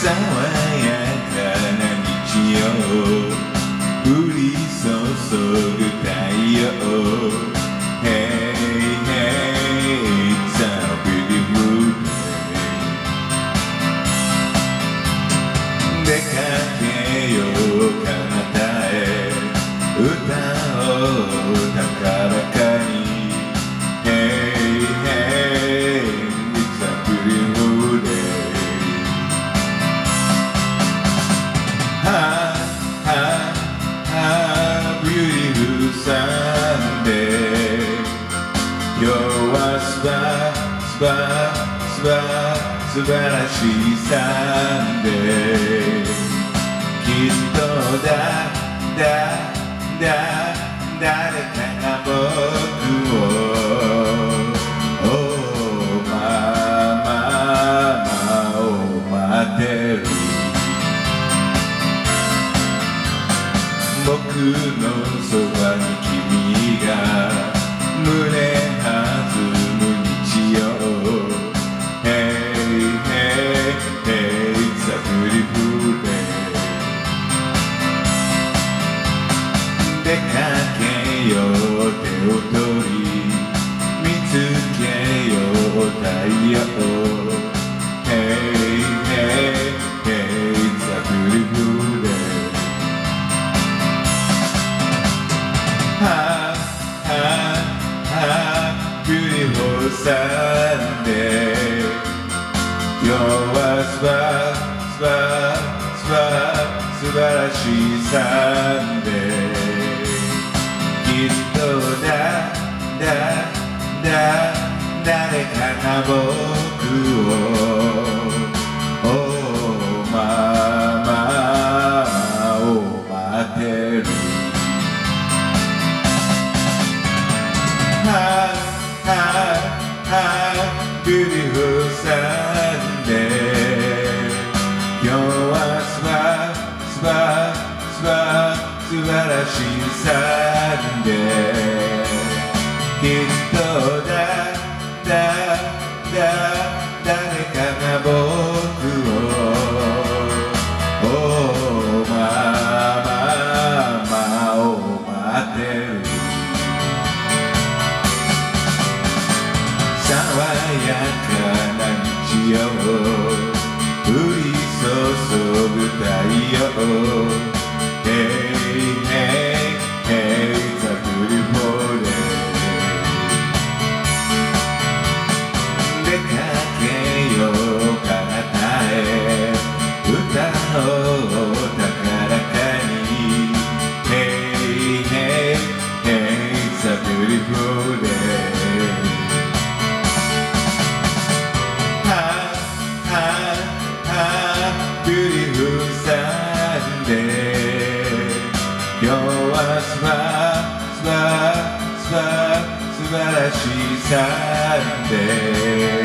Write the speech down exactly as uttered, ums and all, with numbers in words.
爽やかな日曜降り注ぐ太陽 Hey hey it's a beautiful day 出かけよう彼方へ歌おう高らかに Hey hey it's a beautiful day Ha ha ha beautiful Sunday 今日はすばすばすば素晴らしいサンデーきっとだだだ誰かが僕を Oh まままを待ってる僕のそばに君が胸弾む日曜 Hey hey hey it's a beautiful day 出かけよう手を取り見つけよう太陽 Hey hey hey it's a beautiful day Ha ha ha beautiful Sunday 今日はすばすばすば素晴らしいサンデーきっとだだだ誰かが僕を Oh ままを待ってるHa ha ha beautiful Sunday 今日はすばすばすば素晴らしいサンデーきっとだだだ誰かが僕を Oh まままを待ってる爽やかな日曜降り注ぐ太陽 Hey hey hey it's a beautiful day 出かけよう彼方へ歌おう高らかに Hey hey hey it's a beautiful day Beautiful Sunday 今日はすばすばすば素晴らしいサンデー